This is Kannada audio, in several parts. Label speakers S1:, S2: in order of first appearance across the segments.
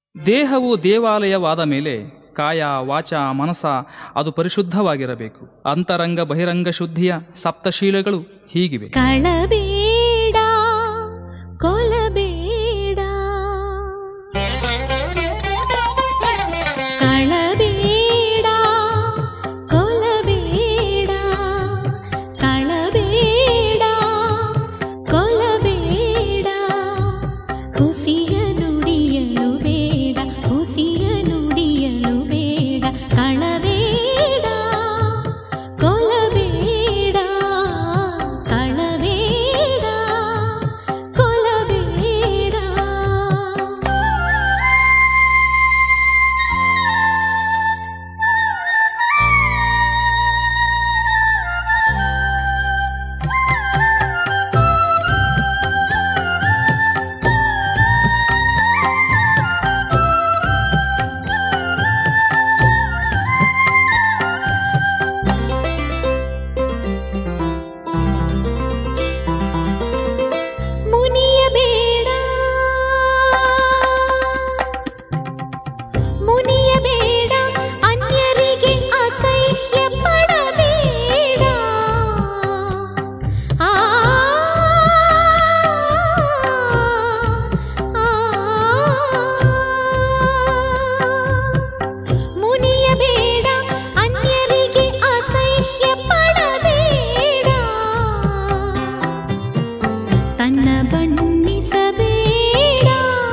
S1: ದೇಹವು ದೇವಾಲಯವಾದ ಮೇಲೆ ಕಾಯ ವಾಚ ಮನಸ ಅದು ಪರಿಶುದ್ಧವಾಗಿರಬೇಕು. ಅಂತರಂಗ ಬಹಿರಂಗ ಶುದ್ಧಿಯ ಸಪ್ತಶೀಲಗಳು ಹೀಗಿವೆ.
S2: ಕಳಬೇಡ ಕೊಲಬೇಡ, ಕಳಬೇಡ ಕೊಲಬೇಡ, ಕಳಬೇಡ ಕೊಲಬೇಡ, ಹುಸಿಯ ನುಡಿಯಲು ಬೇಡ, ಹುಸಿಯ ನುಡಿಯಲು ಬೇಡ, ಕಳಬೇಡ ಕೊಲಬೇಡ, ಕಳಬೇಡ ಕೊಲಬೇಡ. ಮುನಿಯಬೇಡ ಮುನಿಯಬೇಡ, ಅನ್ಯರಿಗೆ ಅಸಹ್ಯ ಪಡಬೇಡ. ಆ ಮುನಿಯಬೇಡ, ಅನ್ಯರಿಗೆ ಅಸಹ್ಯ ಪಡಬೇಡ. ತನ್ನ ಬಣ್ಣಿಸಬೇಡ,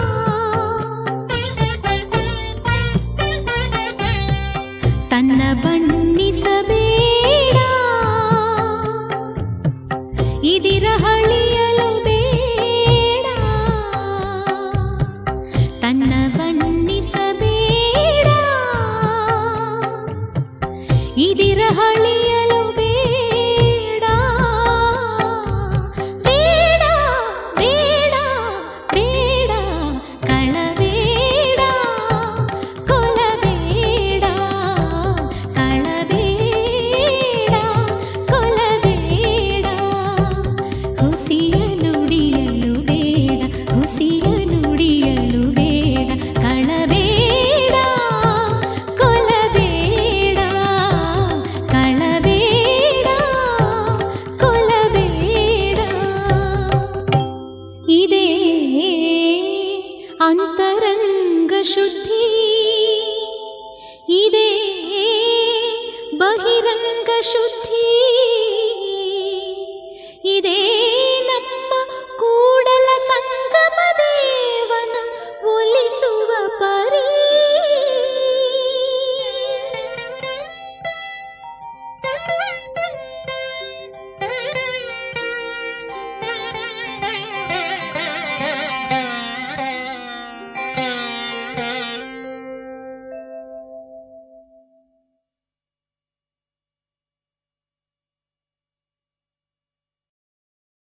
S2: ತನ್ನ ಬಣ್ಣಿಸಬೇಡ, ಇದಿರಹಳಿಯಲು ಬೇಡ, ತನ್ನ ಬಣ್ಣಿಸಬೇಡ, ಇದಿರಹಳಿಯಲು ಬೇಡ. ಬೇಡ ಬೇಡ ಬೇಡ, ಕಳಬೇಡ ಕೊಲಬೇಡ, ಕಳಬೇಡ ಕೊಲಬೇಡ, ಹುಸಿಯ ನುಡಿಯಲು ಬೇಡ, ಹುಸಿಯ ನುಡಿಯಲು ಬೇಡ, ಕಳಬೇಡ ಕೊಲಬೇಡ, ಕಳಬೇಡ ಕೊಲಬೇಡ. ಇದೇ ಅಂತರಂಗ ಶುದ್ಧಿ, ಇದೇ ಬಹಿರಂಗ ಶುದ್ಧಿ, ಇದೇ ನಮ್ಮ ಕೂಡಲ ಸಂಗಮದ